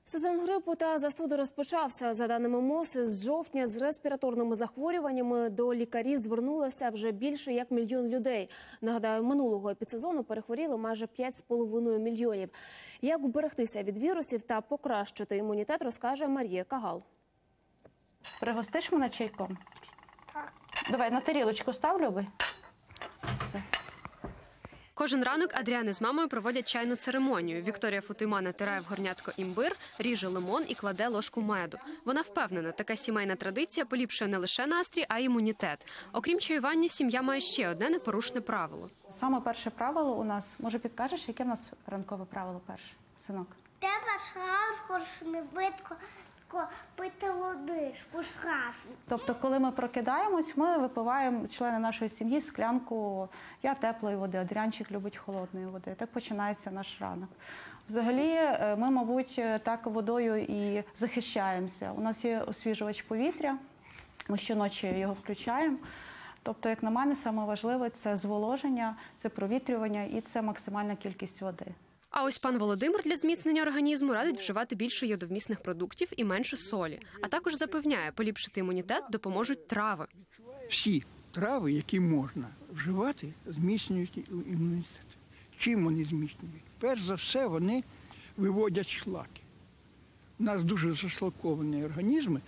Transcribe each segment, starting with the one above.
Сезон грипу та застуди розпочався. За даними МОЗ, з жовтня з респіраторними захворюваннями до лікарів звернулося вже більше як 1 мільйон людей. Нагадаю, минулого епідсезону перехворіли майже 5,5 мільйонів. Як вберегтися від вірусів та покращити імунітет, розкаже Марія Кагал. Пригостиш мене чайком? Так. Давай, на тарілочку став, Люби. Все. Кожен ранок Адріана з мамою проводять чайну церемонію. Вікторія Футуйма натирає в горнятко імбир, ріже лимон і кладе ложку меду. Вона впевнена, така сімейна традиція поліпшує не лише настрій, а й імунітет. Окрім чаювання, сім'я має ще одне непорушне правило. Саме перше правило у нас, може підкажеш, яке в нас ранкове правило перше, синок? Треба зранку швидко пити водичку, зразу. Тобто, коли ми прокидаємось, ми випиваємо, члени нашої сім'ї, склянку, я теплої води, Адріанчик любить холодної води. Так починається наш ранок. Взагалі, ми, мабуть, так водою і захищаємося. У нас є освіжувач повітря, ми щоночі його включаємо. Тобто, як на мене, саме важливе – це зволоження, це провітрювання і це максимальна кількість води. А ось пан Володимир для зміцнення організму радить вживати більше йодовмісних продуктів і менше солі. А також запевняє, поліпшити імунітет допоможуть трави. Всі трави, які можна вживати, зміцнюють імунітет. Чим вони зміцнюють? Перш за все, вони виводять шлаки. У нас дуже зашлаковані організми,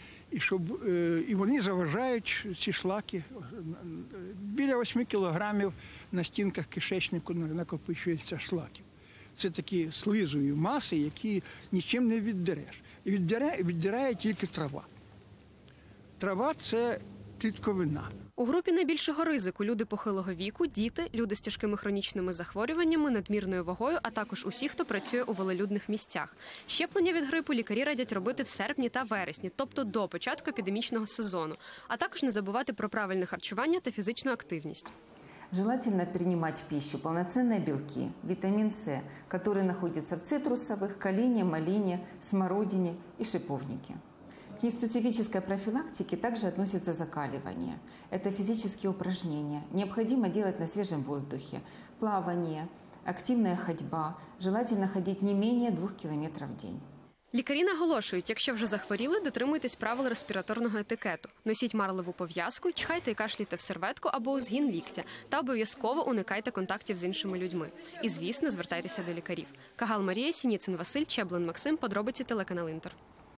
і вони заважають ці шлаки. Біля 8 кілограмів на стінках кишечнику накопичується шлаків. Це такі слизові маси, які нічим не віддереш. І віддирає тільки трава. Трава – це клітковина. У групі найбільшого ризику – люди похилого віку, діти, люди з тяжкими хронічними захворюваннями, надмірною вагою, а також усі, хто працює у велелюдних місцях. Щеплення від грипу лікарі радять робити в серпні та вересні, тобто до початку епідемічного сезону. А також не забувати про правильне харчування та фізичну активність. Желательно принимать в пищу полноценные белки, витамин С, который находится в цитрусовых, калине, малине, смородине и шиповнике. К неспецифической профилактике также относится закаливание. Это физические упражнения. Необходимо делать на свежем воздухе, плавание, активная ходьба. Желательно ходить не менее 2 километров в день. Лікарі наголошують, якщо вже захворіли, дотримуйтесь правил респіраторного етикету. Носіть марлеву пов'язку, чхайте і кашляйте в серветку або у згін ліктя. Та обов'язково уникайте контактів з іншими людьми. І, звісно, звертайтеся до лікарів. Кагал Марія, Сініцин Василь, Чеблин Максим. Подробиці телеканал Інтер.